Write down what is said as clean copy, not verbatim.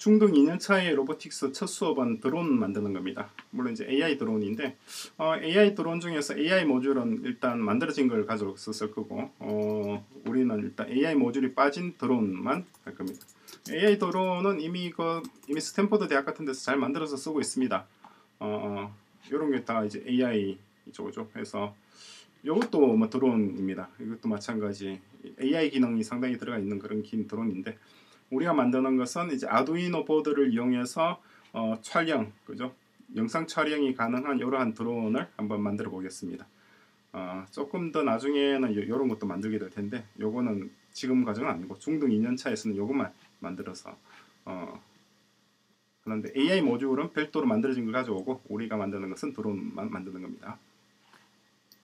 중등 2년차의 로보틱스 첫 수업은 드론 만드는 겁니다. 물론 이제 AI 드론인데 AI 드론 중에서 AI 모듈은 일단 만들어진 걸 가져왔을 거고 우리는 일단 AI 모듈이 빠진 드론만 할 겁니다. AI 드론은 이미 스탠퍼드 대학 같은 데서 잘 만들어서 쓰고 있습니다. 이런 게 다 이제 AI 이쪽이죠. 그래서 이것도 뭐 드론입니다. 이것도 마찬가지 AI 기능이 상당히 들어가 있는 그런 긴 드론인데, 우리가 만드는 것은 이제 아두이노 보드를 이용해서 촬영, 그죠? 영상 촬영이 가능한 이러한 드론을 한번 만들어 보겠습니다. 조금 더 나중에는 이런 것도 만들게 될 텐데, 요거는 지금 과정은 아니고 중등 2년차에서는 요것만 만들어서 그런데 AI 모듈은 별도로 만들어진 걸 가져오고 우리가 만드는 것은 드론만 만드는 겁니다.